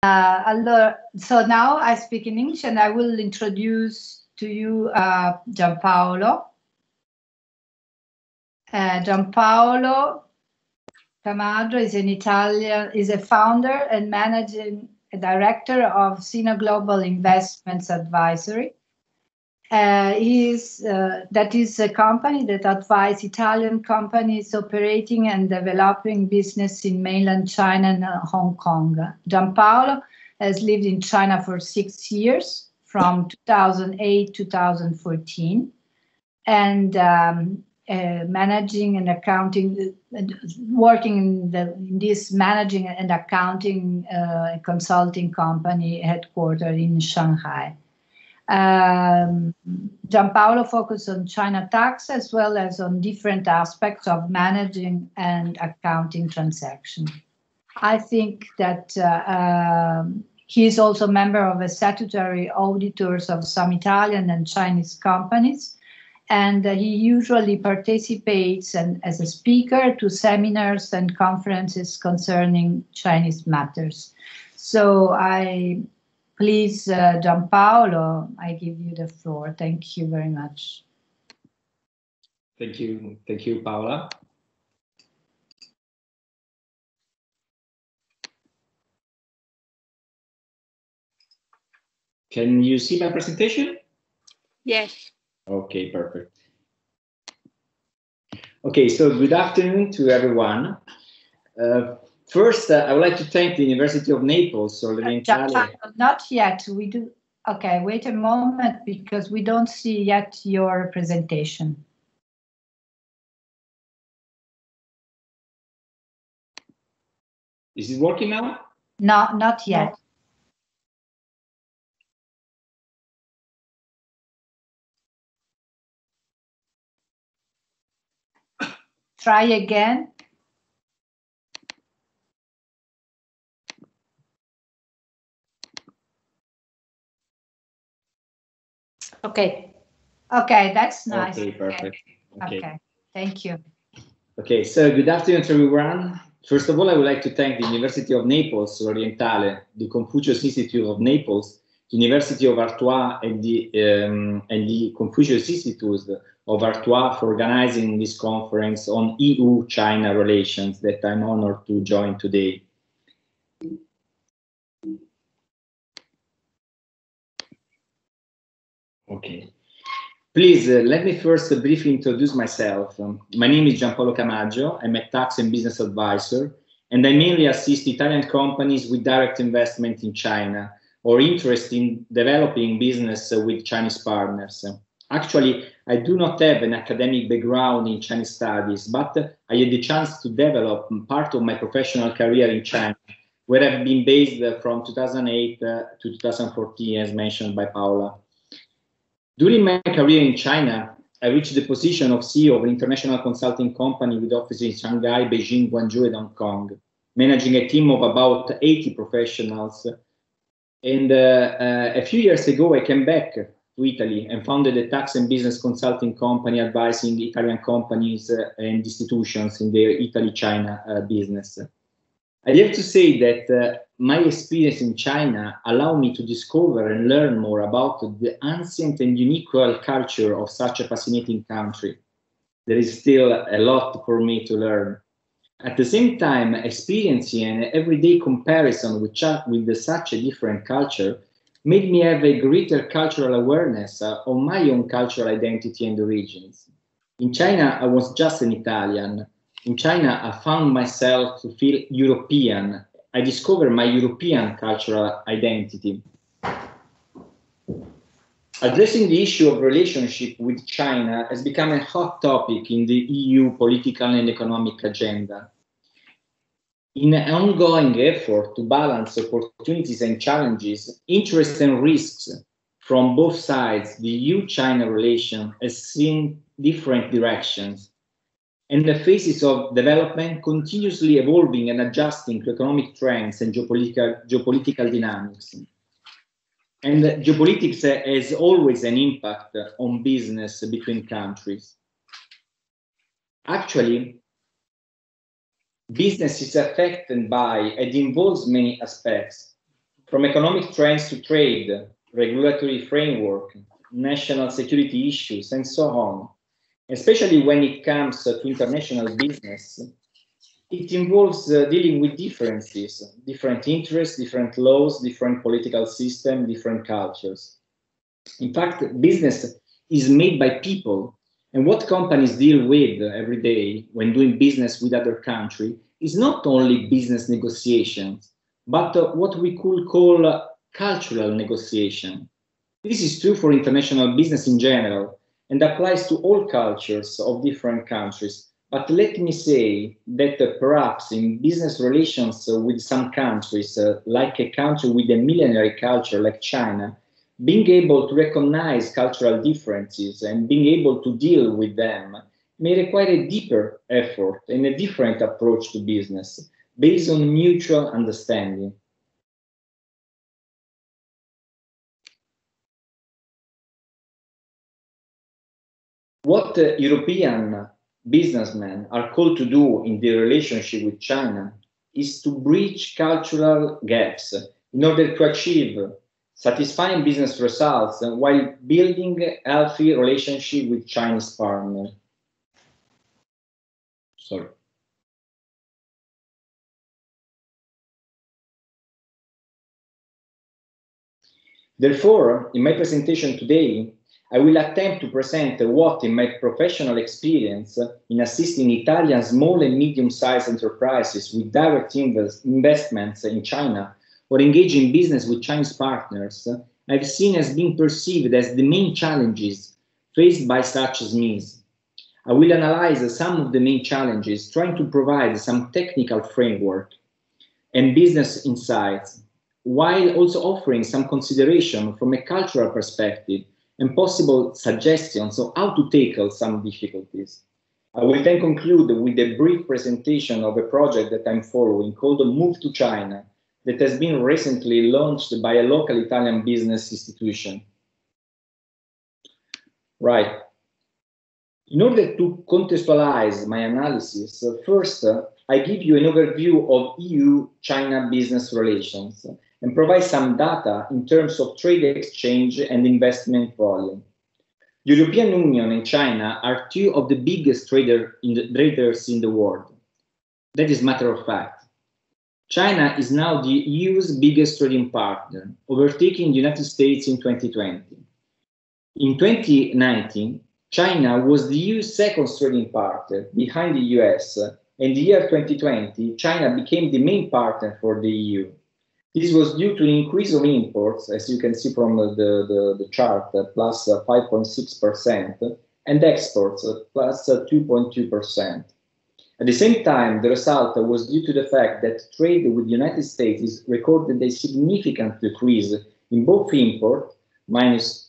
So now I speak in English and I will introduce to you Giampaolo. Giampaolo Camaggio is a founder and managing director of Sino Global Investments Advisory. That is a company that advises Italian companies operating and developing business in mainland China and Hong Kong. Giampaolo has lived in China for 6 years, from 2008 to 2014, and managing and accounting, working in this managing and accounting consulting company headquartered in Shanghai. Giampaolo focused on China tax as well as on different aspects of managing and accounting transactions. I think that he is also a member of the statutory auditors of some Italian and Chinese companies, and he usually participates as a speaker to seminars and conferences concerning Chinese matters. So please, Giampaolo, I give you the floor. Thank you very much. Thank you, Paola. Can you see my presentation? Yes. Okay, perfect. Okay, so good afternoon to everyone. First, I would like to thank the University of Naples or Not yet. We do. Okay, wait a moment because we don't see yet your presentation. Is it working now? No, not yet. Try again. Okay. Okay, that's nice. Okay, perfect. Okay, thank you. Okay, so good afternoon to everyone. First of all, I would like to thank the University of Naples Orientale, the Confucius Institute of Naples, the University of Artois, and the Confucius Institute of Artois for organizing this conference on EU-China relations that I'm honored to join today. Okay. Please, let me first briefly introduce myself. My name is Giampaolo Camaggio. I'm a tax and business advisor, and I mainly assist Italian companies with direct investment in China or interest in developing business with Chinese partners. Actually, I do not have an academic background in Chinese studies, but I had the chance to develop part of my professional career in China, where I've been based from 2008 to 2014, as mentioned by Paola. During my career in China, I reached the position of CEO of an international consulting company with offices in Shanghai, Beijing, Guangzhou, and Hong Kong, managing a team of about 80 professionals. And a few years ago, I came back to Italy and founded a tax and business consulting company advising Italian companies and institutions in their Italy-China business. I have to say that my experience in China allowed me to discover and learn more about the ancient and unique culture of such a fascinating country. There is still a lot for me to learn. At the same time, experiencing an everyday comparison with such a different culture made me have a greater cultural awareness of my own cultural identity and origins. In China, I was just an Italian. In China, I found myself to feel European. I discovered my European cultural identity. Addressing the issue of relationship with China has become a hot topic in the EU political and economic agenda. In an ongoing effort to balance opportunities and challenges, interests and risks from both sides, the EU-China relation has seen different directions. And the phases of development continuously evolving and adjusting to economic trends and geopolitical dynamics. And geopolitics has always an impact on business between countries. Actually, business is affected by and involves many aspects. From economic trends to trade, regulatory framework, national security issues, and so on, especially when it comes to international business, it involves dealing with differences, different interests, different laws, different political systems, different cultures. In fact, business is made by people, and what companies deal with every day when doing business with other countries is not only business negotiations, but what we could call cultural negotiation. This is true for international business in general and applies to all cultures of different countries. But let me say that perhaps in business relations with some countries, like a country with a millenary culture like China, being able to recognize cultural differences and being able to deal with them may require a deeper effort and a different approach to business based on mutual understanding. What European businessmen are called to do in their relationship with China is to bridge cultural gaps in order to achieve satisfying business results while building a healthy relationship with Chinese partners. Sorry. Therefore, in my presentation today, I will attempt to present what, in my professional experience in assisting Italian small and medium-sized enterprises with direct investments in China or engaging in business with Chinese partners, I've seen as being perceived as the main challenges faced by such SMEs. I will analyze some of the main challenges, trying to provide some technical framework and business insights, while also offering some consideration from a cultural perspective and possible suggestions on how to tackle some difficulties. I will then conclude with a brief presentation of a project that I'm following called Move to China, that has been recently launched by a local Italian business institution. Right. In order to contextualize my analysis, first, I give you an overview of EU-China business relations and provide some data in terms of trade exchange and investment volume. The European Union and China are two of the biggest traders in the world. That is matter of fact. China is now the EU's biggest trading partner, overtaking the United States in 2020. In 2019, China was the EU's second trading partner behind the US, and in the year 2020, China became the main partner for the EU. This was due to an increase of imports, as you can see from the chart, plus 5.6%, and exports, plus 2.2%. At the same time, the result was due to the fact that trade with the United States recorded a significant decrease in both import, minus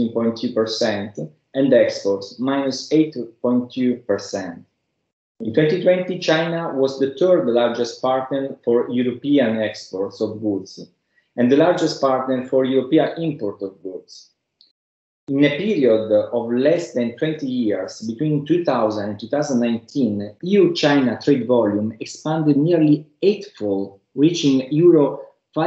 13.2%, and exports, minus 8.2%. In 2020, China was the third largest partner for European exports of goods and the largest partner for European import of goods. In a period of less than 20 years, between 2000 and 2019, EU-China trade volume expanded nearly eightfold, reaching Euro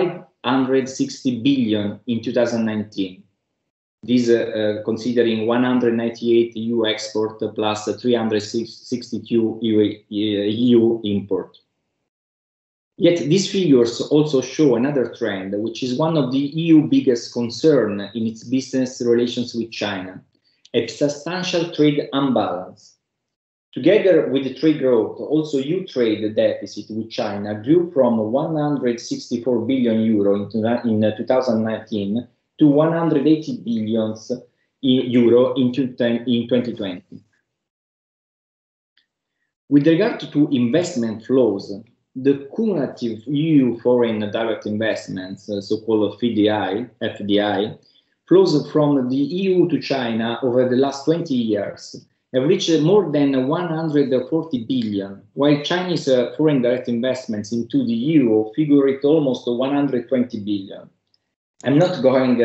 560 billion in 2019. This considering 198 EU export plus 362 EU import. Yet these figures also show another trend, which is one of the EU's biggest concern in its business relations with China, a substantial trade imbalance. Together with the trade growth, also EU trade deficit with China grew from 164 billion euro in 2019 to 180 billion euro in 2020. With regard to investment flows, the cumulative EU foreign direct investments, so-called FDI, flows from the EU to China over the last 20 years have reached more than 140 billion, while Chinese foreign direct investments into the EU figure at almost 120 billion. I'm not going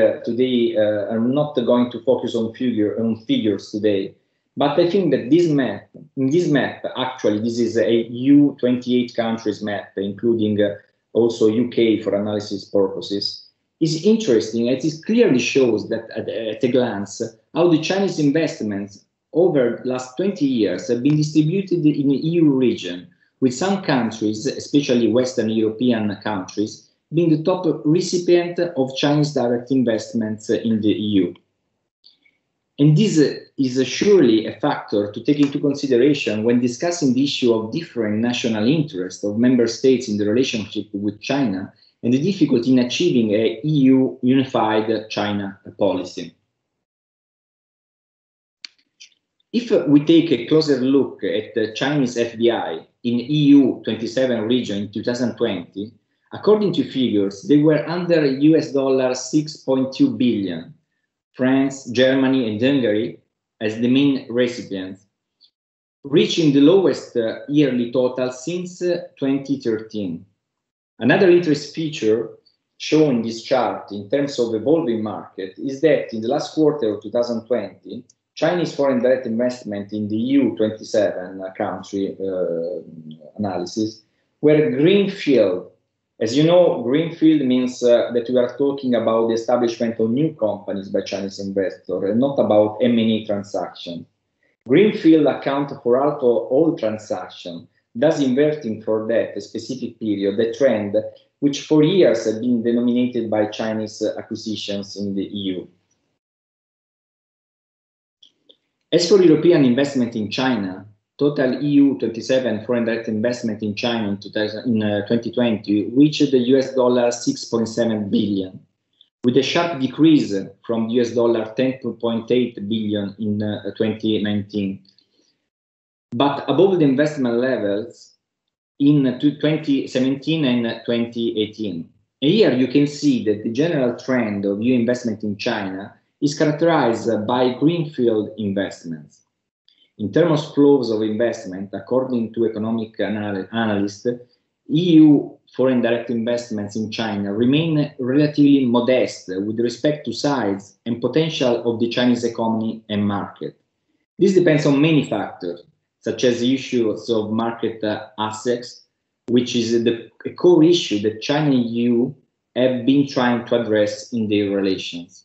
to focus on figures today, but I think that in this map, actually, this is a EU 28 countries map, including also UK for analysis purposes, is interesting as it clearly shows that at a glance how the Chinese investments over the last 20 years have been distributed in the EU region, with some countries, especially Western European countries, being the top recipient of Chinese direct investments in the EU. And this is surely a factor to take into consideration when discussing the issue of different national interests of member states in the relationship with China and the difficulty in achieving a EU unified China policy. If we take a closer look at the Chinese FDI in EU 27 region in 2020, according to figures, they were under US $6.2 billion. France, Germany, and Hungary as the main recipients, reaching the lowest yearly total since 2013. Another interesting feature shown in this chart in terms of evolving market is that in the last quarter of 2020, Chinese foreign direct investment in the EU 27 country analysis were greenfield. As you know, greenfield means that we are talking about the establishment of new companies by Chinese investors and not about M&A transactions. Greenfield account for all transactions, thus inverting for that a specific period, the trend which for years had been denominated by Chinese acquisitions in the EU. As for European investment in China, total EU 27 foreign direct investment in China in 2020 reached the US $6.7 billion, with a sharp decrease from US $10.8 billion in 2019, but above the investment levels in 2017 and 2018. And here you can see that the general trend of EU investment in China is characterized by greenfield investments. In terms of flows of investment, according to economic analysts, EU foreign direct investments in China remain relatively modest with respect to size and potential of the Chinese economy and market. This depends on many factors, such as the issues of market assets, which is a core issue that China and EU have been trying to address in their relations.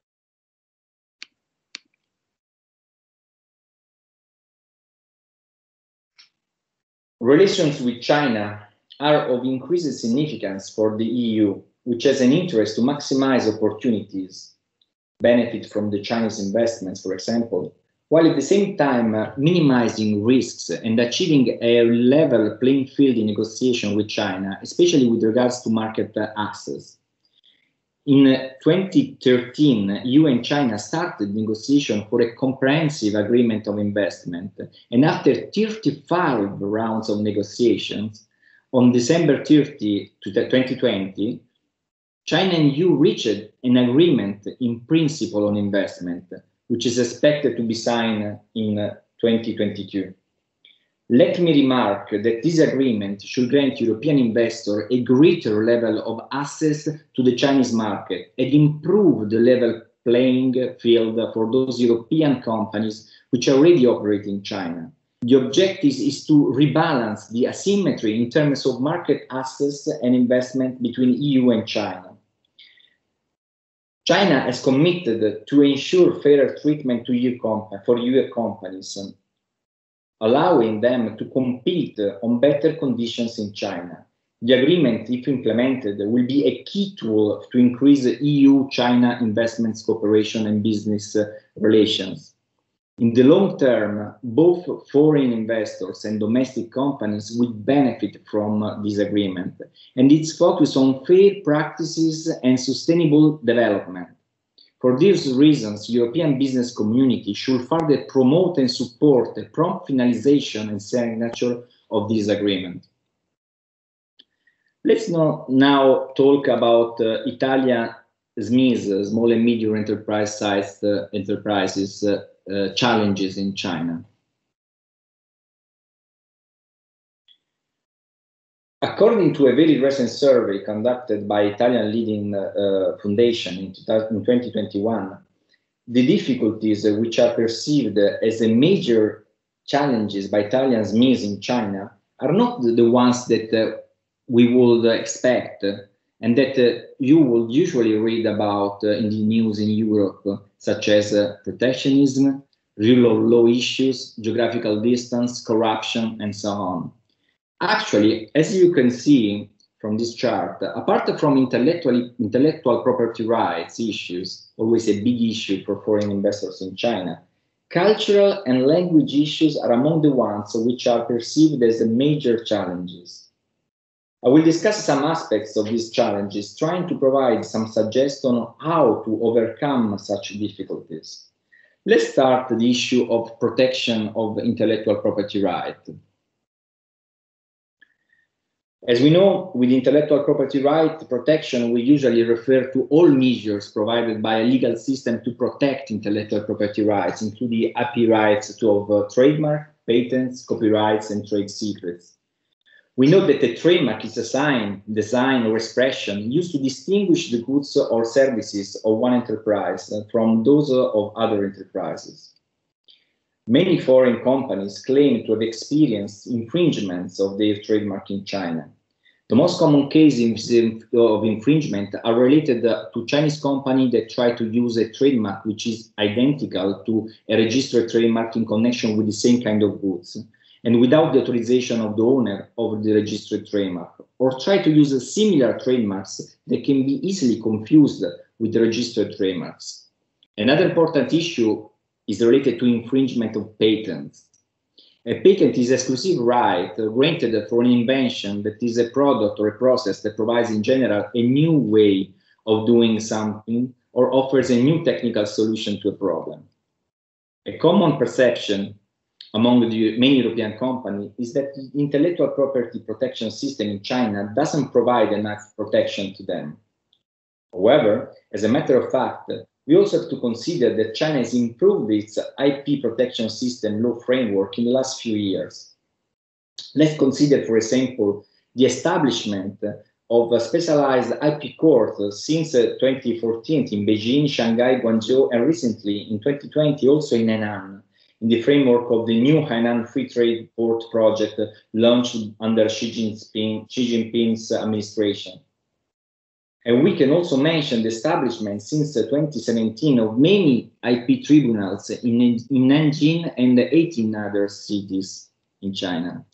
Relations with China are of increasing significance for the EU, which has an interest to maximize opportunities, benefit from the Chinese investments, for example, while at the same time minimizing risks and achieving a level playing field in negotiation with China, especially with regards to market access. In 2013, EU and China started negotiation for a comprehensive agreement of investment, and after 35 rounds of negotiations, on December 30, 2020, China and EU reached an agreement in principle on investment, which is expected to be signed in 2022. Let me remark that this agreement should grant European investors a greater level of access to the Chinese market and improve the level playing field for those European companies which already operate in China. The objective is to rebalance the asymmetry in terms of market access and investment between EU and China. China has committed to ensure fairer treatment to EU companies, allowing them to compete on better conditions in China. The agreement, if implemented, will be a key tool to increase EU-China investments cooperation and business relations. In the long term, both foreign investors and domestic companies will benefit from this agreement, and its focus on fair practices and sustainable development. For these reasons, European business community should further promote and support the prompt finalization and signature of this agreement. Let's now talk about Italian SMEs, small and medium enterprise-sized enterprises, challenges in China. According to a very recent survey conducted by Italian leading foundation in 2021, the difficulties which are perceived as a major challenges by Italian SMEs in China are not the ones that we would expect and that you would usually read about in the news in Europe, such as protectionism, rule of law issues, geographical distance, corruption, and so on. Actually, as you can see from this chart, apart from intellectual property rights issues, always a big issue for foreign investors in China, cultural and language issues are among the ones which are perceived as the major challenges. I will discuss some aspects of these challenges, trying to provide some suggestions on how to overcome such difficulties. Let's start the issue of protection of intellectual property rights. As we know, with intellectual property right protection, we usually refer to all measures provided by a legal system to protect intellectual property rights, including IP rights of trademark, patents, copyrights, and trade secrets. We know that a trademark is a sign, design, or expression used to distinguish the goods or services of one enterprise from those of other enterprises. Many foreign companies claim to have experienced infringements of their trademark in China. The most common cases of infringement are related to Chinese companies that try to use a trademark which is identical to a registered trademark in connection with the same kind of goods, and without the authorization of the owner of the registered trademark, or try to use similar trademarks that can be easily confused with the registered trademarks. Another important issue is related to infringement of patents. A patent is an exclusive right granted for an invention that is a product or a process that provides in general a new way of doing something or offers a new technical solution to a problem. A common perception among the many European companies is that the intellectual property protection system in China doesn't provide enough protection to them. However, as a matter of fact, we also have to consider that China has improved its IP protection system law framework in the last few years. Let's consider, for example, the establishment of a specialized IP court since 2014 in Beijing, Shanghai, Guangzhou, and recently in 2020 also in Henan, in the framework of the new Hainan Free Trade Port project launched under Xi Jinping's administration. And we can also mention the establishment since 2017 of many IP tribunals in Nanjing and 18 other cities in China.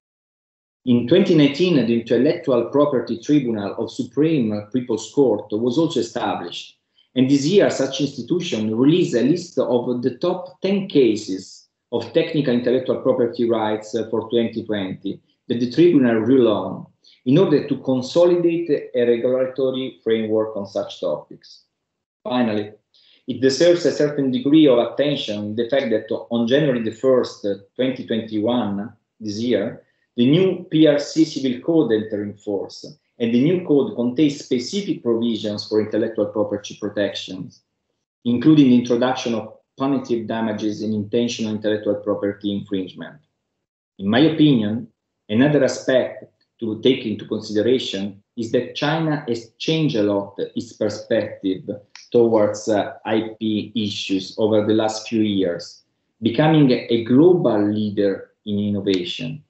In 2019, the Intellectual Property Tribunal of Supreme People's Court was also established. And this year, such institution released a list of the top 10 cases of technical intellectual property rights for 2020 that the tribunal ruled on, in order to consolidate a regulatory framework on such topics. Finally, it deserves a certain degree of attention the fact that on January the 1st, 2021, this year, the new PRC Civil Code entered in force, and the new code contains specific provisions for intellectual property protections, including the introduction of punitive damages in intentional intellectual property infringement. In my opinion, another aspect to take into consideration is that China has changed a lot its perspective towards IP issues over the last few years, becoming a global leader in innovation.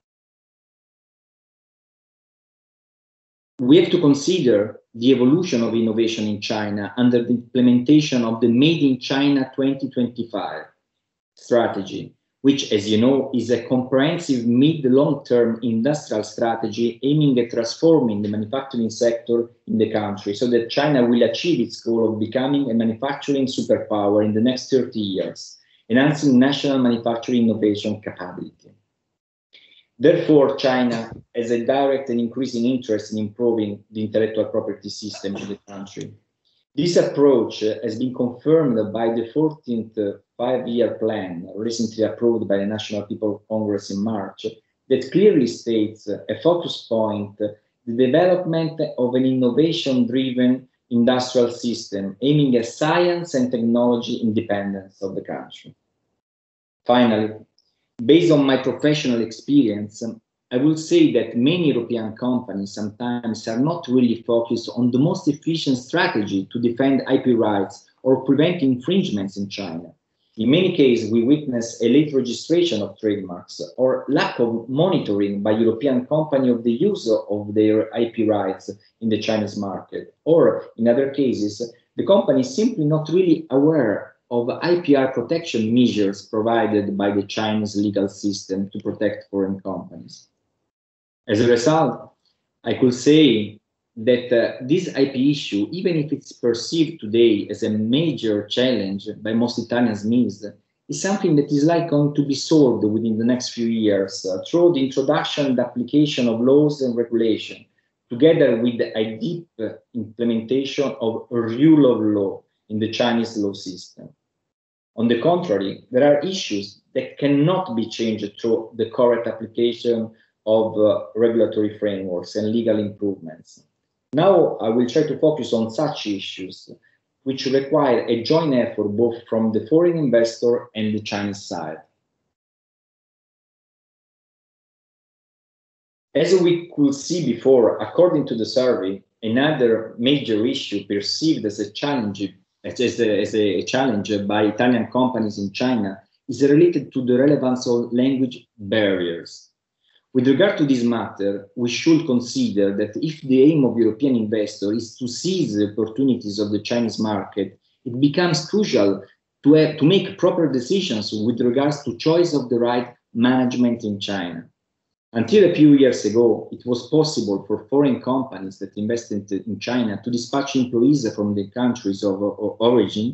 We have to consider the evolution of innovation in China under the implementation of the Made in China 2025 strategy, which, as you know, is a comprehensive mid-long-term industrial strategy aiming at transforming the manufacturing sector in the country so that China will achieve its goal of becoming a manufacturing superpower in the next 30 years, enhancing national manufacturing innovation capability. Therefore, China has a direct and increasing interest in improving the intellectual property system in the country. This approach has been confirmed by the 14th five-year plan recently approved by the National People's Congress in March that clearly states a focus point, the development of an innovation-driven industrial system aiming at science and technology independence of the country. Finally, based on my professional experience, I will say that many European companies sometimes are not really focused on the most efficient strategy to defend IP rights or prevent infringements in China. In many cases, we witness a late registration of trademarks or lack of monitoring by European companies of the use of their IP rights in the Chinese market. Or in other cases, the company is simply not really aware of IPR protection measures provided by the Chinese legal system to protect foreign companies. As a result, I could say that this IP issue, even if it's perceived today as a major challenge by most Italians' needs, is something that is likely going to be solved within the next few years through the introduction and application of laws and regulation, together with a deep implementation of a rule of law in the Chinese law system. On the contrary, there are issues that cannot be changed through the correct application of regulatory frameworks and legal improvements. Now I will try to focus on such issues which require a joint effort both from the foreign investor and the Chinese side. As we could see before, according to the survey, another major issue perceived as a challenge by Italian companies in China is related to the relevance of language barriers. With regard to this matter, we should consider that if the aim of European investors is to seize the opportunities of the Chinese market, it becomes crucial to make proper decisions with regards to choice of the right management in China. Until a few years ago, it was possible for foreign companies that invested in China to dispatch employees from the countries of origin,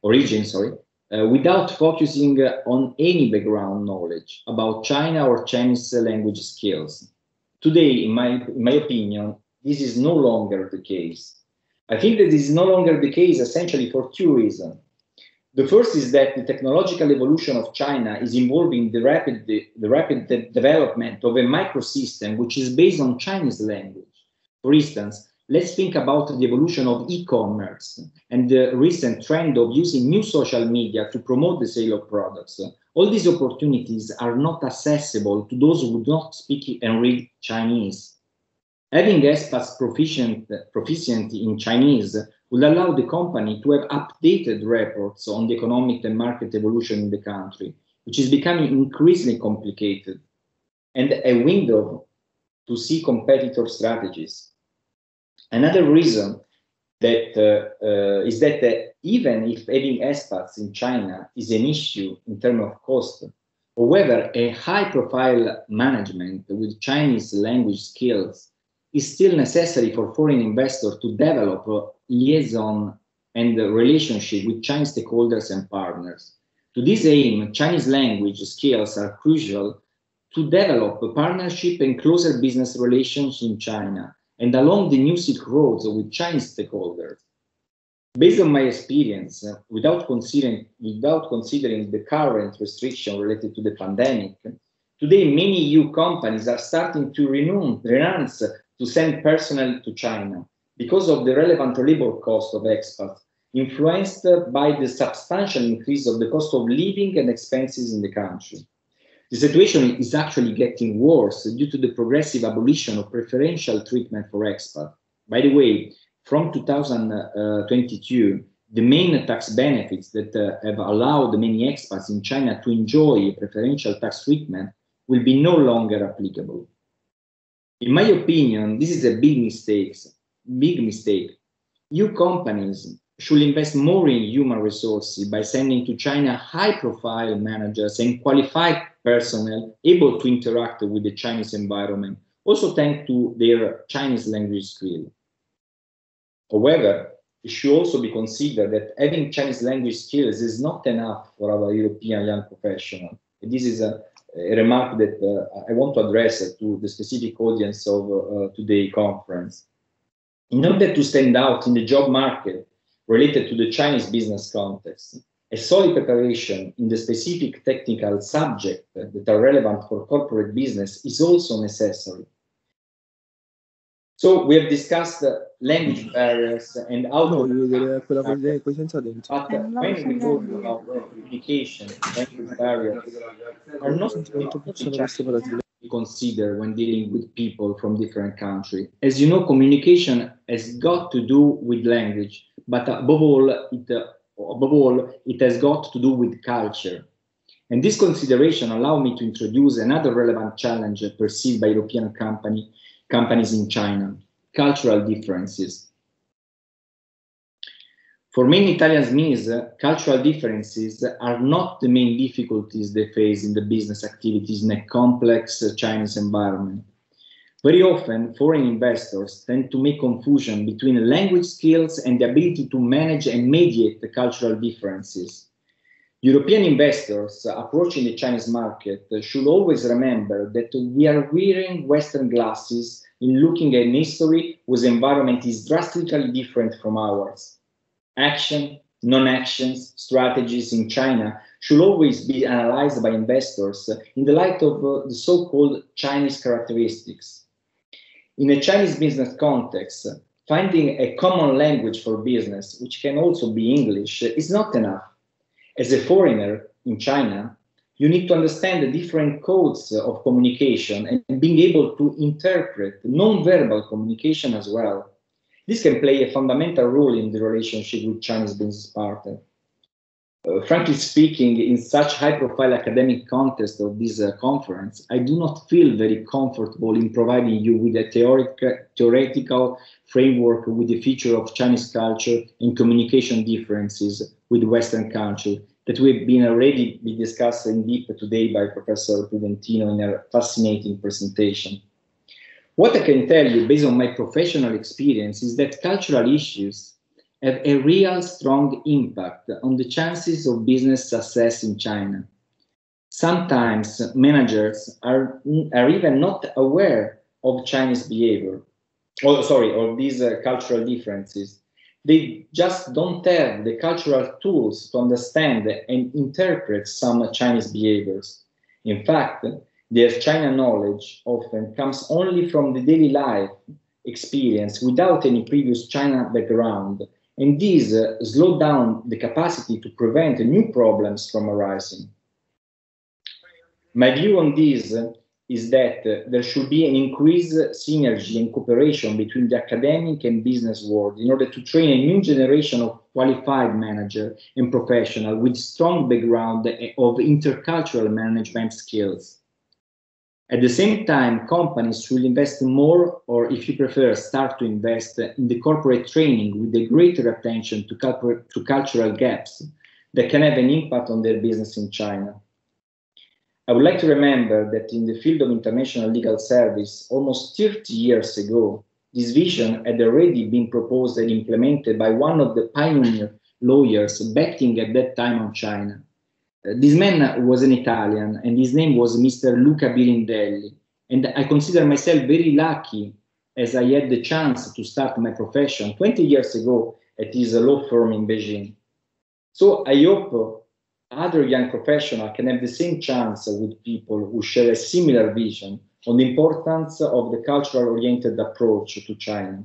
without focusing on any background knowledge about China or Chinese language skills. Today, in my opinion, this is no longer the case. I think that this is no longer the case essentially for two reasons. The first is that the technological evolution of China is involving the rapid development of a microsystem which is based on Chinese language. For instance, let's think about the evolution of e-commerce and the recent trend of using new social media to promote the sale of products. All these opportunities are not accessible to those who do not speak and read Chinese. Having expats proficient in Chinese will allow the company to have updated reports on the economic and market evolution in the country, which is becoming increasingly complicated, and a window to see competitor strategies. Another reason that is that even if having expats in China is an issue in terms of cost, however, a high-profile management with Chinese language skills is still necessary for foreign investors to develop liaison and relationship with Chinese stakeholders and partners. To this aim, Chinese language skills are crucial to develop a partnership and closer business relations in China and along the new Silk Roads with Chinese stakeholders. Based on my experience, without considering the current restriction related to the pandemic, today many EU companies are starting to renounce to send personnel to China because of the relevant labor cost of expats, influenced by the substantial increase of the cost of living and expenses in the country. The situation is actually getting worse due to the progressive abolition of preferential treatment for expats. By the way, from 2022, the main tax benefits that have allowed many expats in China to enjoy preferential tax treatment will be no longer applicable. In my opinion, this is a big mistake. EU companies should invest more in human resources by sending to China high-profile managers and qualified personnel able to interact with the Chinese environment, also thanks to their Chinese language skill. However, it should also be considered that having Chinese language skills is not enough for our European young professionals. This is a remark that I want to address to the specific audience of today's conference. In order to stand out in the job market related to the Chinese business context, a solid preparation in the specific technical subjects that are relevant for corporate business is also necessary. So we have discussed language barriers and how to but when we talk about communication, language barriers are not to consider when dealing with people from different countries. As you know, communication has got to do with language, but above all, it above all, it has got to do with culture. And this consideration allows me to introduce another relevant challenge perceived by European companies in China: cultural differences. For many Italian SMEs, cultural differences are not the main difficulties they face in the business activities in a complex Chinese environment. Very often, foreign investors tend to make confusion between language skills and the ability to manage and mediate the cultural differences. European investors approaching the Chinese market should always remember that we are wearing Western glasses in looking at history whose environment is drastically different from ours. Action, non-actions, strategies in China should always be analyzed by investors in the light of the so-called Chinese characteristics. In a Chinese business context, finding a common language for business, which can also be English, is not enough. As a foreigner in China, you need to understand the different codes of communication and being able to interpret non-verbal communication as well. This can play a fundamental role in the relationship with Chinese business partners. Frankly speaking, in such high-profile academic context of this conference, I do not feel very comfortable in providing you with a theoretical framework with the feature of Chinese culture and communication differences with Western culture that we've been already discussed in depth today by Professor Prudentino in a fascinating presentation. What I can tell you based on my professional experience is that cultural issues have a real strong impact on the chances of business success in China. Sometimes managers are even not aware of Chinese behavior, of these cultural differences. They just don't have the cultural tools to understand and interpret some Chinese behaviors. In fact, their China knowledge often comes only from the daily life experience without any previous China background, and this slow down the capacity to prevent new problems from arising. My view on this is that there should be an increased synergy and cooperation between the academic and business world in order to train a new generation of qualified managers and professionals with strong background of intercultural management skills. At the same time, companies should invest more, or if you prefer, start to invest in the corporate training with a greater attention to cultural gaps that can have an impact on their business in China. I would like to remember that in the field of international legal service, almost 30 years ago, this vision had already been proposed and implemented by one of the pioneer lawyers betting at that time on China. This man was an Italian, and his name was Mr. Luca Birindelli. And I consider myself very lucky as I had the chance to start my profession 20 years ago at his law firm in Beijing. So I hope other young professionals can have the same chance with people who share a similar vision on the importance of the cultural-oriented approach to China.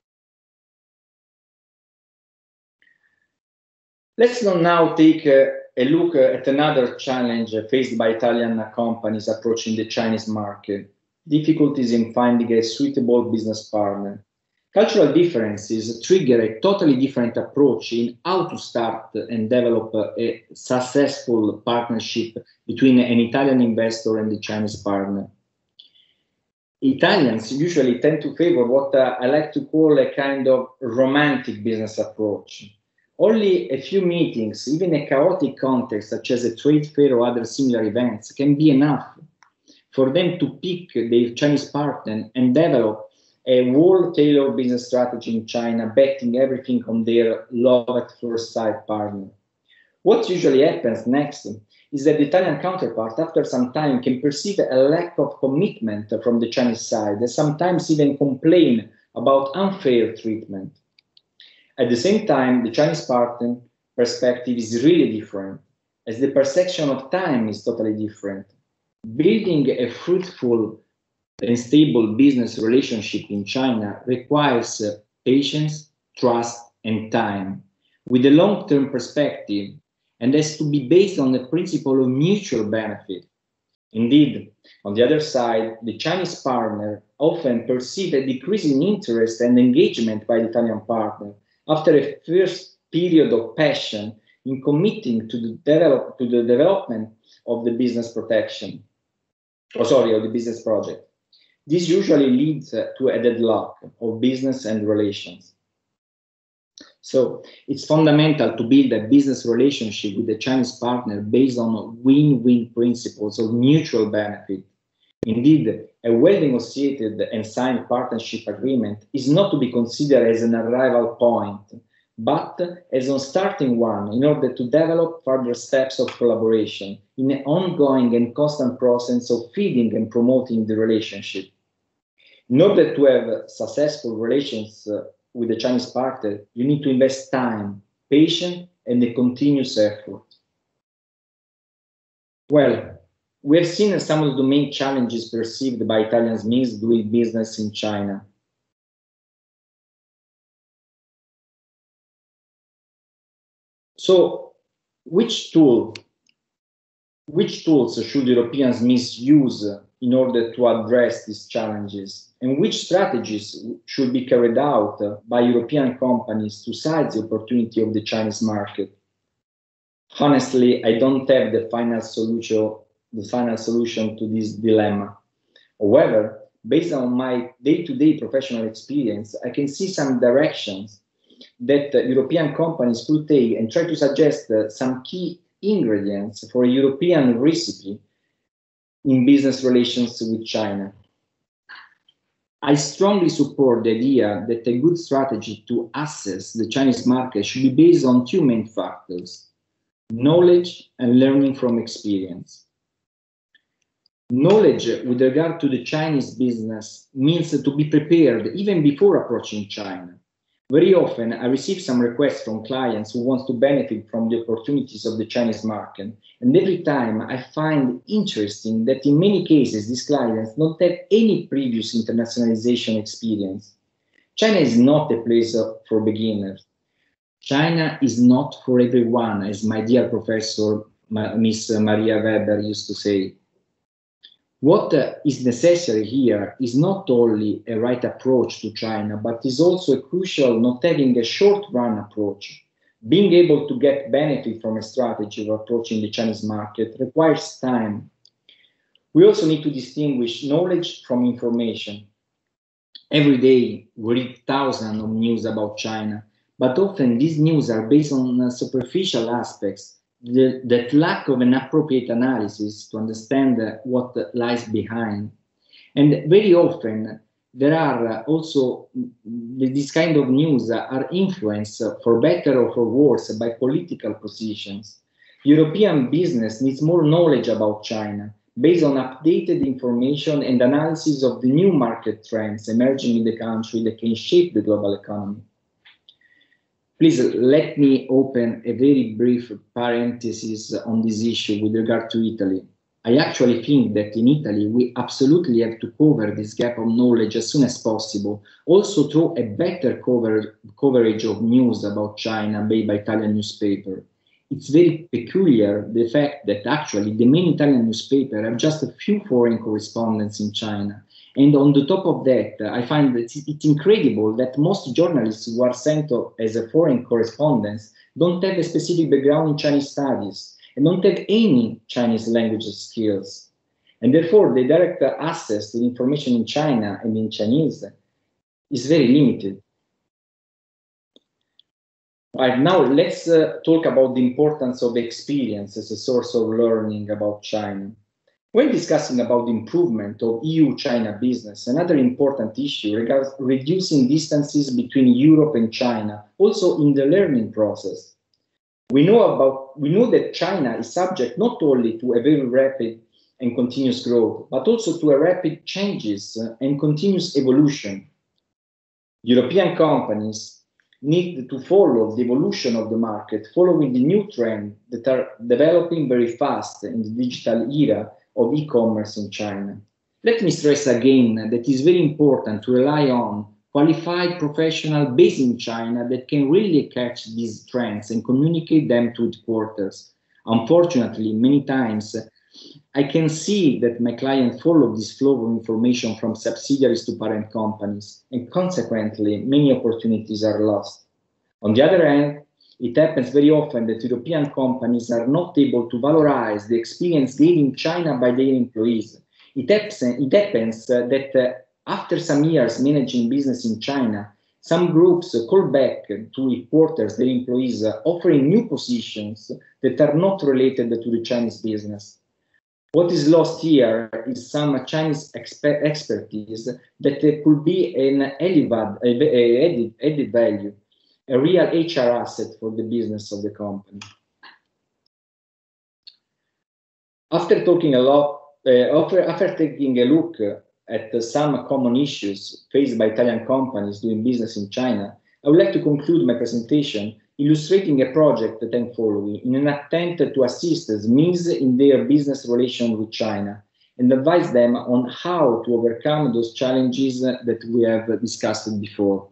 Let's now take a look at another challenge faced by Italian companies approaching the Chinese market: difficulties in finding a suitable business partner. Cultural differences trigger a totally different approach in how to start and develop a successful partnership between an Italian investor and the Chinese partner. Italians usually tend to favor what I like to call a kind of romantic business approach. Only a few meetings, even a chaotic context such as a trade fair or other similar events, can be enough for them to pick their Chinese partner and develop a world-tailored business strategy in China, betting everything on their love at first sight partner. What usually happens next is that the Italian counterpart, after some time, can perceive a lack of commitment from the Chinese side, and sometimes even complain about unfair treatment. At the same time, the Chinese partner perspective is really different, as the perception of time is totally different. Building a fruitful and stable business relationship in China requires patience, trust, and time, with a long-term perspective, and has to be based on the principle of mutual benefit. Indeed, on the other side, the Chinese partner often perceive a decrease in interest and engagement by the Italian partner after a first period of passion in committing to the development of the business protection, of the business project. This usually leads to a deadlock of business and relations. So it's fundamental to build a business relationship with the Chinese partner based on win-win principles of mutual benefit. Indeed, a well-negotiated and signed partnership agreement is not to be considered as an arrival point, but as a starting one in order to develop further steps of collaboration in an ongoing and constant process of feeding and promoting the relationship. In order to have successful relations with the Chinese partner, you need to invest time, patience, and a continuous effort. Well, we have seen some of the main challenges perceived by Italian SMEs doing business in China. So, which tools should European SMEs use in order to address these challenges? And which strategies should be carried out by European companies to seize the opportunity of the Chinese market? Honestly, I don't have the final solution to this dilemma. However, based on my day-to-day professional experience, I can see some directions that European companies could take and try to suggest some key ingredients for a European recipe in business relations with China. I strongly support the idea that a good strategy to assess the Chinese market should be based on two main factors: knowledge and learning from experience. Knowledge with regard to the Chinese business means to be prepared even before approaching China. Very often, I receive some requests from clients who want to benefit from the opportunities of the Chinese market. And every time I find interesting that in many cases, these clients don't have any previous internationalization experience. China is not a place for beginners. China is not for everyone, as my dear professor, Miss Maria Weber used to say. What is necessary here is not only a right approach to China, but is also crucial not having a short-run approach. Being able to get benefit from a strategy of approaching the Chinese market requires time. We also need to distinguish knowledge from information. Every day we read thousands of news about China, but often these news are based on superficial aspects that lack of an appropriate analysis to understand what lies behind. And very often there are also, this kind of news are influenced for better or for worse by political positions. European business needs more knowledge about China based on updated information and analysis of the new market trends emerging in the country that can shape the global economy. Please let me open a very brief parenthesis on this issue with regard to Italy. I actually think that in Italy, we absolutely have to cover this gap of knowledge as soon as possible, also through a better coverage of news about China made by Italian newspaper. It's very peculiar, the fact that actually the main Italian newspaper have just a few foreign correspondents in China. And on the top of that, I find that it's incredible that most journalists who are sent as a foreign correspondents don't have a specific background in Chinese studies and don't have any Chinese language skills. And therefore, the direct access to the information in China and in Chinese is very limited. Right, now let's talk about the importance of experience as a source of learning about China. When discussing about the improvement of EU-China business, another important issue regards reducing distances between Europe and China, also in the learning process. We know that China is subject not only to a very rapid and continuous growth, but also to a rapid changes and continuous evolution. European companies need to follow the evolution of the market, following the new trends that are developing very fast in the digital era of e-commerce in China. Let me stress again that it is very important to rely on qualified professionals based in China that can really catch these trends and communicate them to headquarters. Unfortunately, many times I can see that my clients follow this flow of information from subsidiaries to parent companies, and consequently, many opportunities are lost. On the other hand, It happens very often that European companies are not able to valorize the experience gained in China by their employees. It happens that after some years managing business in China, some groups call back to headquarters their employees, offering new positions that are not related to the Chinese business. What is lost here is some Chinese expertise that could be an added value, a real HR asset for the business of the company. After taking a look at some common issues faced by Italian companies doing business in China, I would like to conclude my presentation illustrating a project that I'm following in an attempt to assist SMEs in their business relations with China and advise them on how to overcome those challenges that we have discussed before.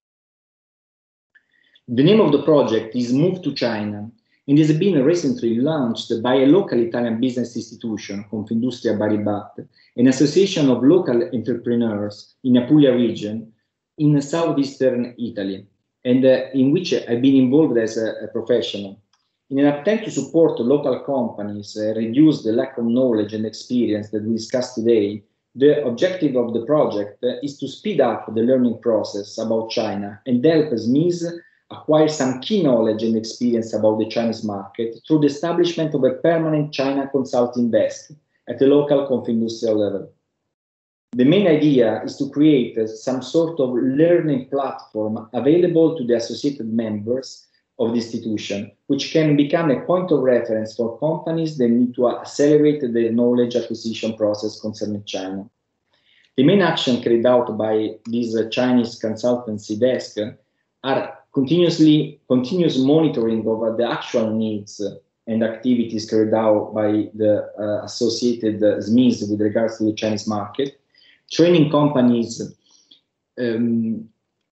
The name of the project is Move to China and has been recently launched by a local Italian business institution, Confindustria Baribat, an association of local entrepreneurs in Apulia region in southeastern Italy, and in which I've been involved as a professional. In an attempt to support local companies, reduce the lack of knowledge and experience that we discussed today, the objective of the project is to speed up the learning process about China and help SMEs acquire some key knowledge and experience about the Chinese market through the establishment of a permanent China consulting desk at the local Confindustria level. The main idea is to create some sort of learning platform available to the associated members of the institution, which can become a point of reference for companies that need to accelerate the knowledge acquisition process concerning China. The main action carried out by this Chinese consultancy desk are continuous monitoring of the actual needs and activities carried out by the associated SMEs with regards to the Chinese market, training companies and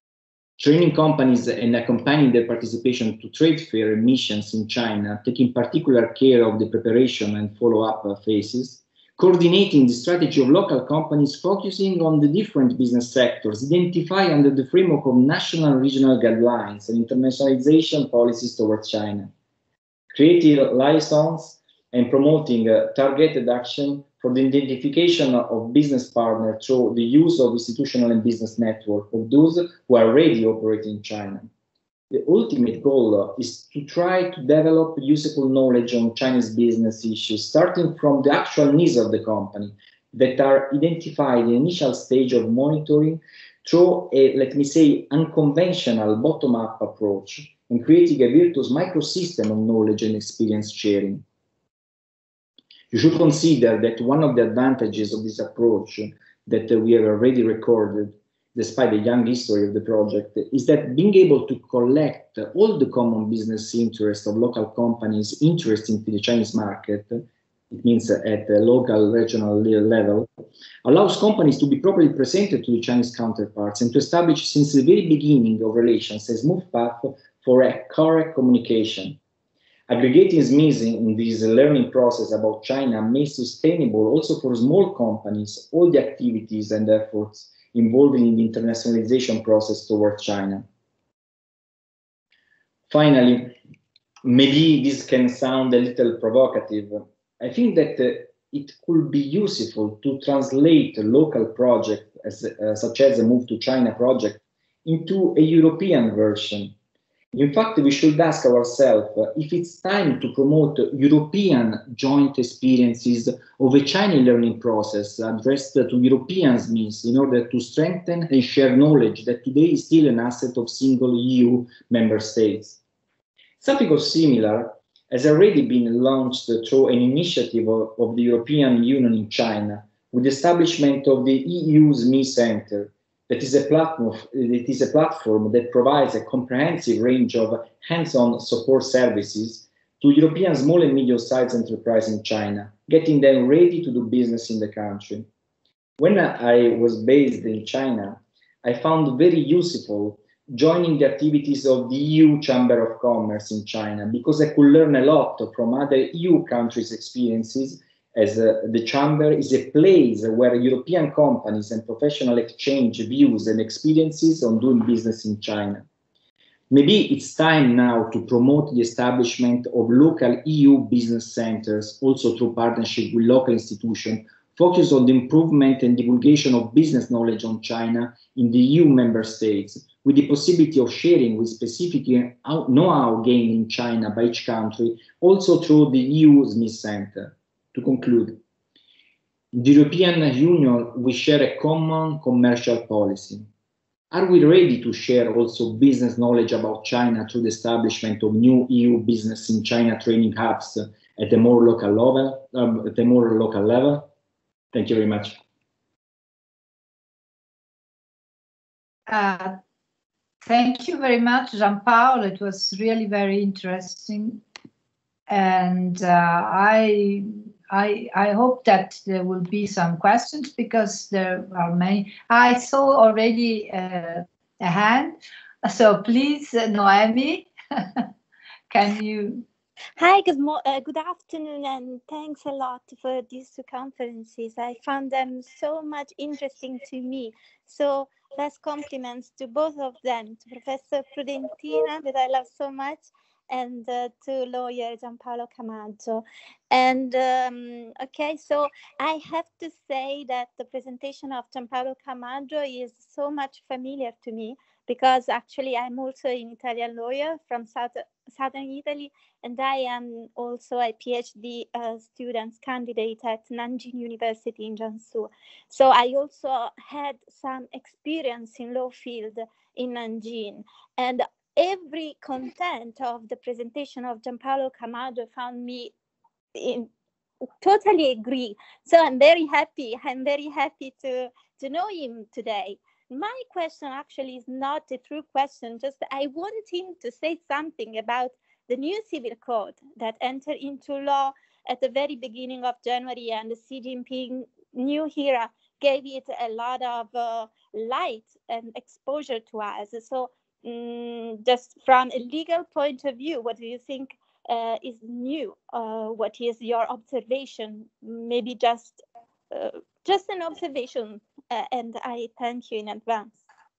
accompanying their participation to trade fair missions in China, taking particular care of the preparation and follow-up phases, coordinating the strategy of local companies focusing on the different business sectors, identified under the framework of national and regional guidelines and internationalization policies towards China, creating liaisons and promoting targeted action for the identification of business partners through the use of institutional and business network of those who are already operating in China. The ultimate goal is to try to develop useful knowledge on Chinese business issues, starting from the actual needs of the company that are identified in the initial stage of monitoring through a, let me say, unconventional bottom-up approach and creating a virtuous microsystem of knowledge and experience sharing. You should consider that one of the advantages of this approach that we have already recorded, despite the young history of the project, is that being able to collect all the common business interests of local companies interested in the Chinese market, it means at the local, regional level, allows companies to be properly presented to the Chinese counterparts and to establish since the very beginning of relations a smooth path for a correct communication. Aggregating SMEs in this learning process about China makes sustainable also for small companies all the activities and efforts involved in the internationalization process towards China. Finally, maybe this can sound a little provocative. I think that it could be useful to translate a local project such as the Move to China project into a European version. In fact, we should ask ourselves if it's time to promote European joint experiences of a Chinese learning process addressed to European SMEs in order to strengthen and share knowledge that today is still an asset of single EU member states. Something similar has already been launched through an initiative of the European Union in China with the establishment of the EU SME Center. That is a platform that provides a comprehensive range of hands-on support services to European small and medium-sized enterprises in China, getting them ready to do business in the country. When I was based in China, I found very useful joining the activities of the EU Chamber of Commerce in China because I could learn a lot from other EU countries' experiences, as the Chamber is a place where European companies and professionals exchange views and experiences on doing business in China. Maybe it's time now to promote the establishment of local EU business centers, also through partnership with local institutions, focus on the improvement and divulgation of business knowledge on China in the EU member states, with the possibility of sharing with specific know-how gained in China by each country, also through the EU Smith Center. To conclude, in the European Union, we share a common commercial policy. Are we ready to share also business knowledge about China through the establishment of new EU business in China training hubs at a more local level? Thank you very much. Thank you very much, Giampaolo. It was really very interesting, and I hope that there will be some questions, because there are many. I saw already a hand, so please, Noemi, can you? Hi, good afternoon, and thanks a lot for these two conferences. I found them so much interesting to me. So best compliments to both of them, to Professor Prudentina, that I love so much, and to lawyer Giampaolo Camaggio. And okay, so I have to say that the presentation of Giampaolo Camaggio is so much familiar to me, because actually I'm also an Italian lawyer from Southern Italy, and I am also a PhD student candidate at Nanjing University in Jiangsu. So I also had some experience in law field in Nanjing, and every content of the presentation of Giampaolo Camaggio found me totally agree. So I'm very happy to know him today. My question actually is not a true question, just I want him to say something about the new civil code that entered into law at the very beginning of January, and the Xi Jinping new era gave it a lot of light and exposure to us. So just from a legal point of view, what do you think is new? What is your observation? Maybe just an observation, and I thank you in advance.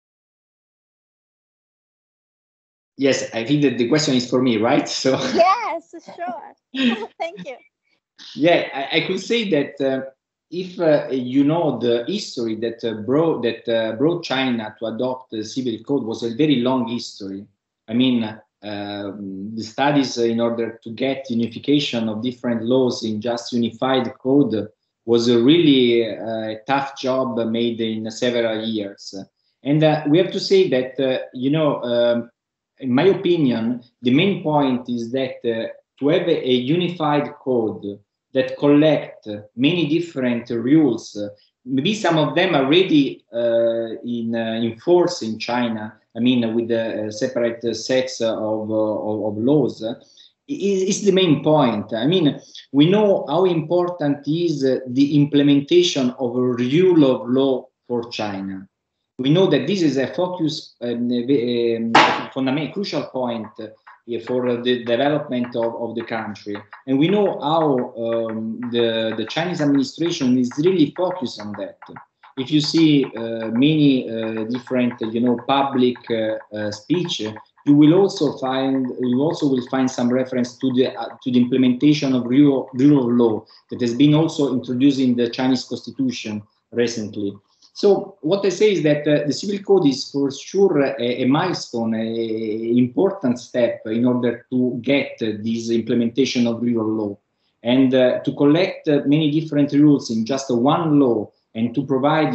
Yes, I think that the question is for me, right? So yes, sure. Thank you. Yeah, I could say that if you know the history that brought China to adopt the civil code was a very long history. I mean, the studies in order to get unification of different laws in just unified code was a really tough job made in several years. And we have to say that, in my opinion, the main point is that to have a unified code that collect many different rules, maybe some of them are already in force in China, I mean, with the separate sets of laws, is the main point. I mean, we know how important is the implementation of a rule of law for China. We know that this is a focus, fundamental, crucial point for the development of the country. And we know how the Chinese administration is really focused on that. If you see many different, public speech, you will also find some reference to the implementation of rule of law that has been also introduced in the Chinese constitution recently. So what I say is that the civil code is for sure a milestone, an important step in order to get this implementation of rule of law, and to collect many different rules in just one law, and to provide,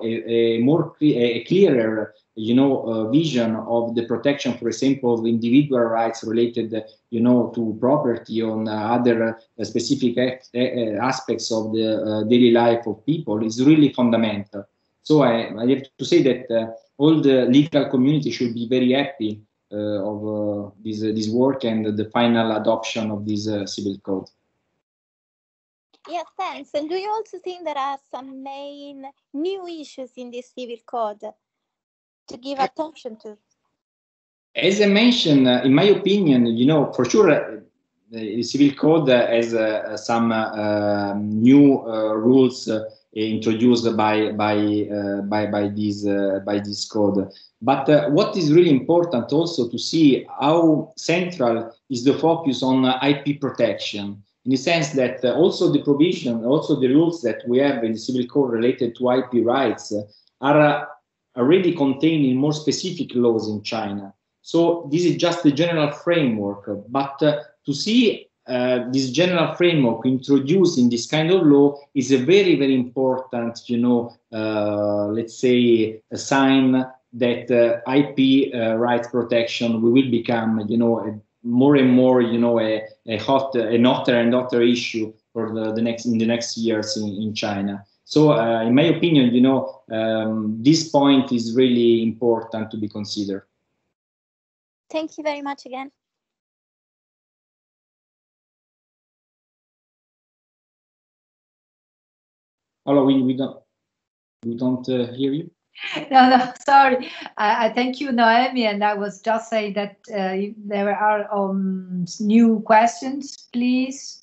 a clearer, vision of the protection, for example, of individual rights related, to property, on other specific aspects of the daily life of people is really fundamental. So I have to say that all the legal community should be very happy of this work and the final adoption of this civil code. Yeah, thanks. And do you also think there are some main new issues in this civil code to give attention to? As I mentioned, in my opinion, for sure, the civil code has some new rules introduced by this code. But what is really important also to see how central is the focus on IP protection, in the sense that also the provision, also the rules that we have in the civil code related to IP rights are already contained in more specific laws in China. So this is just the general framework, but to see this general framework introduced in this kind of law is a very, very important, let's say, a sign that IP rights protection will become, more and more, a hotter and hotter issue for in the next years in China. So, in my opinion, this point is really important to be considered. Thank you very much again. Hello, we don't hear you. No, sorry. I thank you, Noemi, and I was just saying that if there are new questions, please.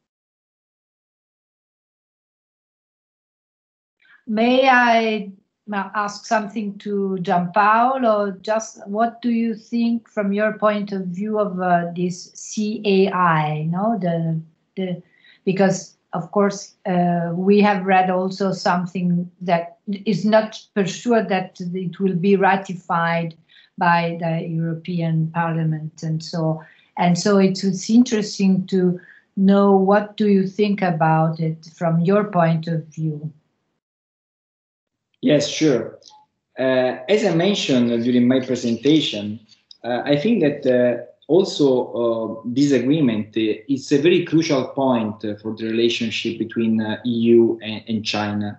May I ask something to Giampaolo? Just what do you think from your point of view of this CAI? Because of course we have read also something that is not for sure that it will be ratified by the European Parliament, and so it's interesting to know what do you think about it from your point of view. Yes, sure. As I mentioned during my presentation, I think that also this agreement is a very crucial point for the relationship between EU and China.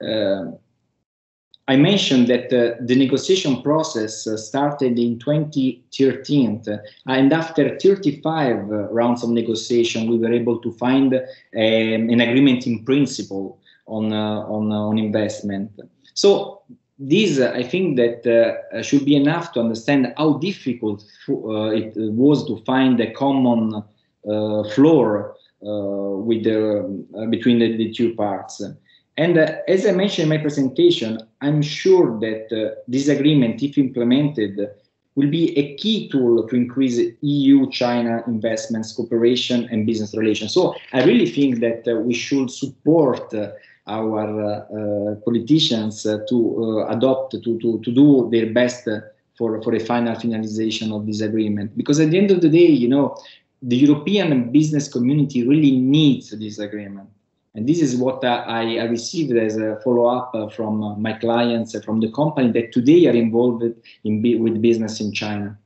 I mentioned that the negotiation process started in 2013, and after 35 rounds of negotiation, we were able to find an agreement in principle on investment. So this, I think that should be enough to understand how difficult it was to find a common floor between the two parts. And as I mentioned in my presentation, I'm sure that this agreement, if implemented, will be a key tool to increase EU-China investments, cooperation, and business relations. So I really think that we should support our politicians to adopt, to do their best for a final finalization of this agreement. Because at the end of the day, the European business community really needs this agreement. And this is what I received as a follow-up from my clients, from the company that today are involved with business in China.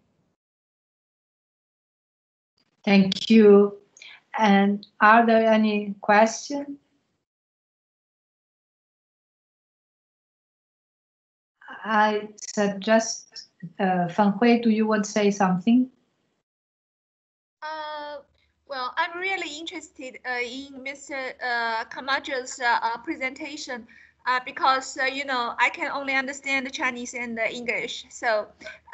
Thank you. And are there any questions? I suggest, Fan Hui, do you want to say something? Well, I'm really interested in Mr. Camacho's presentation because, I can only understand the Chinese and the English. So,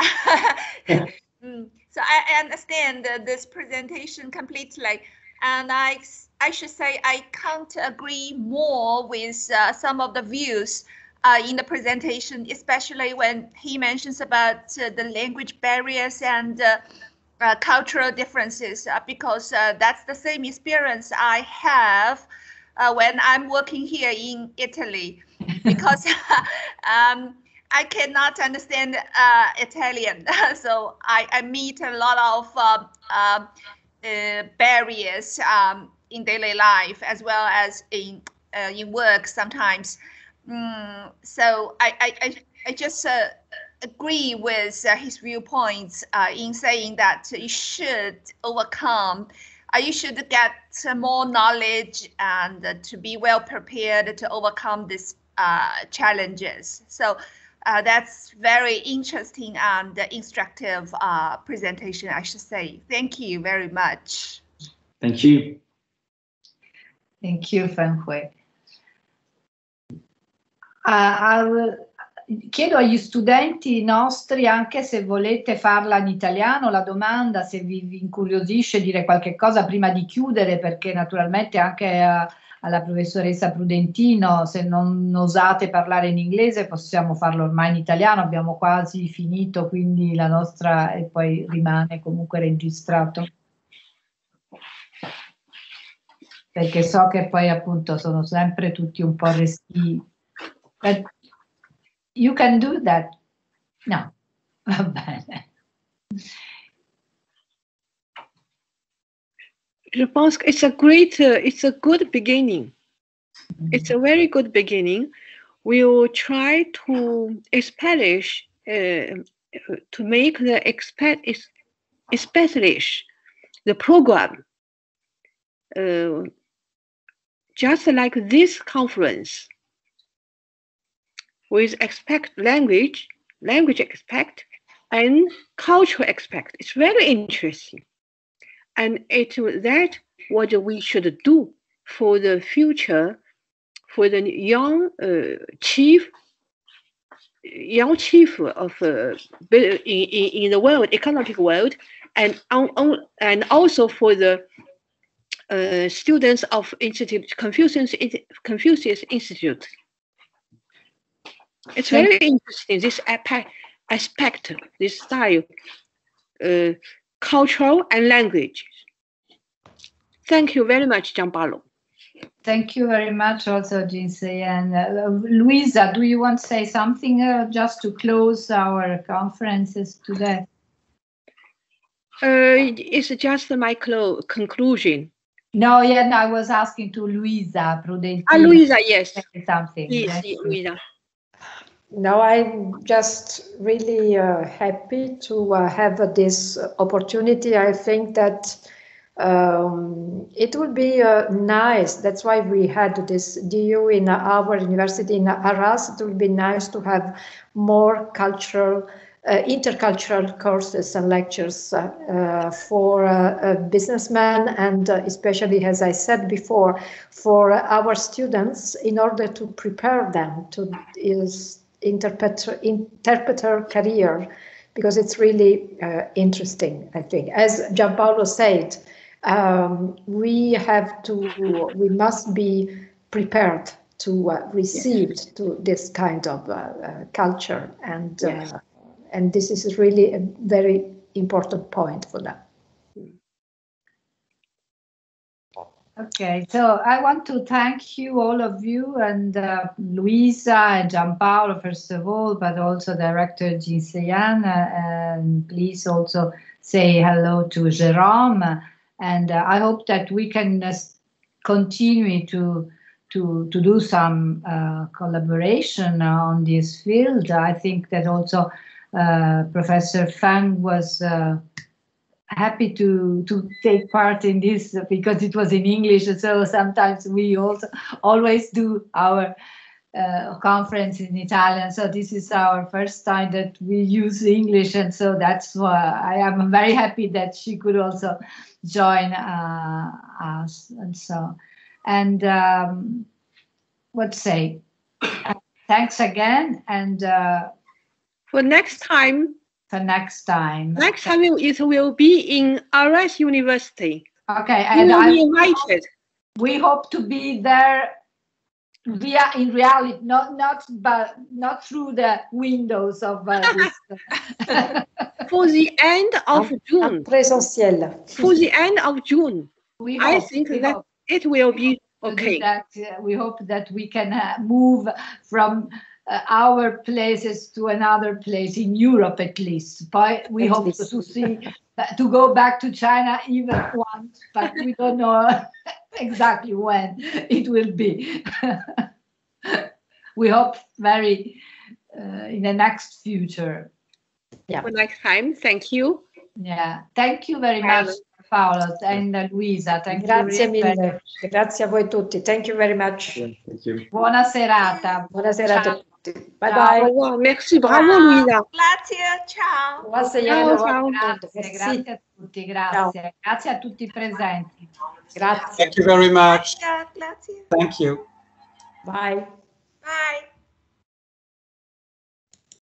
so I understand this presentation completely. And I should say I can't agree more with some of the views in the presentation, especially when he mentions about the language barriers and cultural differences, because that's the same experience I have when I'm working here in Italy, because I cannot understand Italian, so I meet a lot of barriers in daily life as well as in work sometimes. So I just agree with his viewpoints in saying that you should overcome, you should get more knowledge and to be well prepared to overcome these challenges. So that's very interesting and instructive presentation, I should say. Thank you very much. Thank you. Thank you, Fan Hui. I will chiedo agli studenti nostri anche se volete farla in italiano, la domanda, se vi incuriosisce dire qualche cosa prima di chiudere, perché naturalmente anche alla professoressa Prudentino, se non osate parlare in inglese possiamo farlo ormai in italiano, abbiamo quasi finito, quindi la nostra e poi rimane comunque registrato. Perché so che poi appunto sono sempre tutti un po' restii. But you can do that? No, va bene. Je pense que it's a good beginning. It's a very good beginning. We will try to establish, to make establish the program, just like this conference, with language aspect and cultural aspect. It's very interesting. And that what we should do for the future, for the young chief of in the world, economic world, and also for the students of Confucius Institute. It's very interesting, this aspect, this style, cultural and language. Thank you very much, Gianpaolo. Thank you very much also, Jinsei. And Luisa, do you want to say something just to close our conferences today? It's just my conclusion. No, yeah, no, I was asking to Luisa Prudentino. Luisa, yes. Something. Yes, Luisa. No, I'm just really happy to have this opportunity. I think that it would be nice. That's why we had this DU in our university in Arras. It would be nice to have more cultural, intercultural courses and lectures for businessmen, and especially, as I said before, for our students, in order to prepare them to interpreter career, because it's really interesting, I think. As Gianpaolo said, we must be prepared to receive to this kind of culture, and yes. And this is really a very important point for them. Okay, so I want to thank you, all of you, and Luisa and Gianpaolo, first of all, but also Director Jinsei Yan, and please also say hello to Jérôme. And I hope that we can continue to do some collaboration on this field. I think that also Professor Fang was happy to take part in this because it was in English. So sometimes we also always do our conference in Italian. So this is our first time that we use English, and so that's why I am very happy that she could also join us. And so, and what to say? Thanks again, and for next time. For next time. Next time it will be in Arras University. Okay, and I'm invited. We hope to be there in reality, not through the windows of this. For the end of June. Présentiel. For the end of June. I think that it will be okay. We hope that we can move from our places to another place in Europe, at least. But we hope to go back to China even once, but we don't know exactly when it will be. We hope very in the next future. Yeah. For next time, thank you. Yeah, thank you very much, Paolo and Luisa. Grazie mille. Grazie a voi tutti. Thank you very much. Thank you. Buona serata. Buona serata. Ciao. Bye bye. Merci, bravo Luisa. Grazie, ciao. Grazie a tutti, grazie. Ciao. Grazie a tutti i presenti. Grazie. Thank you very much. Grazie. Thank you. Bye. Bye.